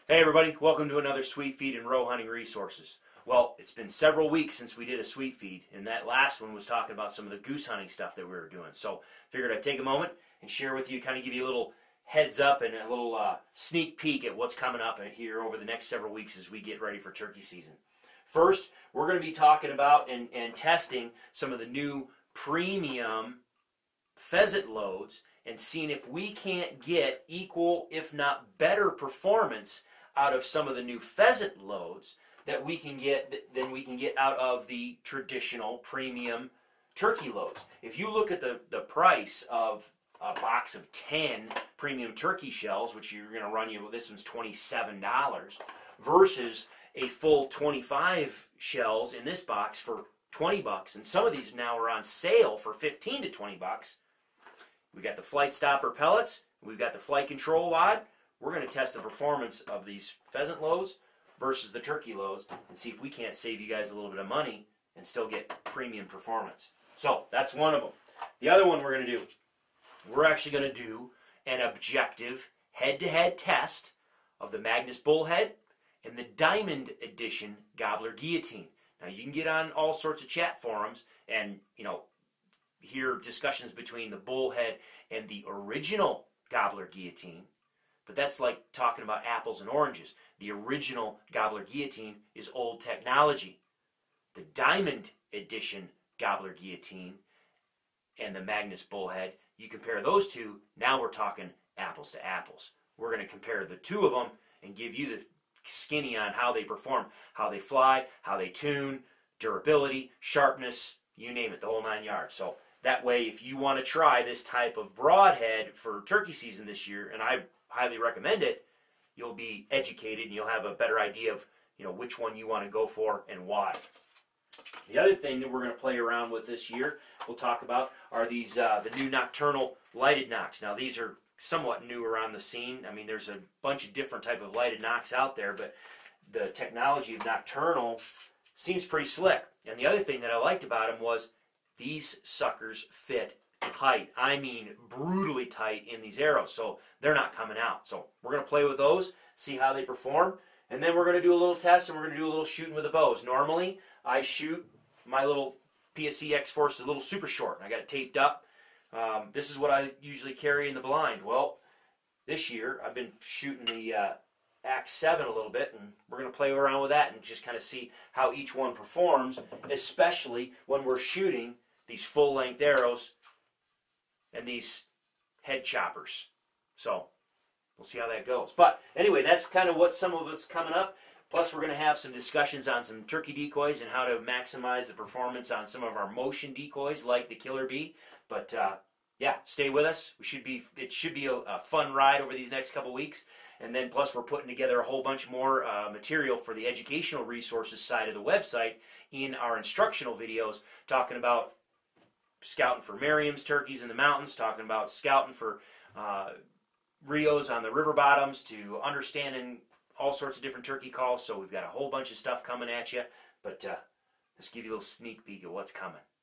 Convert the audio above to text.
Hey everybody, welcome to another Sweet Feed and Roe Hunting Resources. Well, it's been several weeks since we did a Sweet Feed, and that last one was talking about some of the goose hunting stuff that we were doing. So figured I'd take a moment and share with you, kind of give you a little heads up and a little sneak peek at what's coming up here over the next several weeks as we get ready for turkey season. First, we're going to be talking about and testing some of the new premium pheasant loads and seeing if we can't get equal, if not better, performance out of some of the new pheasant loads that we can get out of the traditional premium turkey loads. If you look at the price of a box of 10 premium turkey shells, which you're going to run you, well, this one's $27, versus a full 25 shells in this box for $20, and some of these now are on sale for 15 to 20 bucks. We got the Flight Stopper pellets, we've got the Flight Control wad. We're going to test the performance of these pheasant loads versus the turkey loads and see if we can't save you guys a little bit of money and still get premium performance. So that's one of them. The other one we're going to do, we're actually going to do an objective head-to-head test of the Magnus Bullhead and the Diamond Edition Gobbler Guillotine. Now you can get on all sorts of chat forums and hear discussions between the Bullhead and the original Gobbler Guillotine, but that's like talking about apples and oranges. The original Gobbler Guillotine is old technology. The Diamond Edition Gobbler Guillotine and the Magnus Bullhead, you compare those two, now we're talking apples to apples. We're going to compare the two of them and give you the skinny on how they perform, how they fly, how they tune, durability, sharpness, you name it, the whole 9 yards. So that way, if you want to try this type of broadhead for turkey season this year, and I highly recommend it, you'll be educated and you'll have a better idea of which one you want to go for and why. The other thing that we're going to play around with this year, we'll talk about, are these the new nocturnal lighted nocks. Now these are somewhat new around the scene. I mean, there's a bunch of different type of lighted nocks out there, but the technology of nocturnal seems pretty slick. And the other thing that I liked about them was these suckers fit tight. I mean brutally tight in these arrows, so they're not coming out. So we're going to play with those, see how they perform, and then we're going to do a little test and we're going to do a little shooting with the bows. Normally, I shoot my little PSE X-Force a little super short. I got it taped up. This is what I usually carry in the blind. Well, this year I've been shooting the Axe 7 a little bit, and we're going to play around with that and just kind of see how each one performs, especially when we're shooting these full-length arrows and these head choppers. So we'll see how that goes. But anyway, that's kind of what some of it's coming up. Plus, we're going to have some discussions on some turkey decoys and how to maximize the performance on some of our motion decoys like the Killer Bee. But yeah, stay with us. It should be a fun ride over these next couple weeks. And then plus we're putting together a whole bunch more material for the educational resources side of the website in our instructional videos, talking about scouting for Merriam's turkeys in the mountains, talking about scouting for Rios on the river bottoms, to understanding all sorts of different turkey calls. So we've got a whole bunch of stuff coming at you, but let's give you a little sneak peek of what's coming.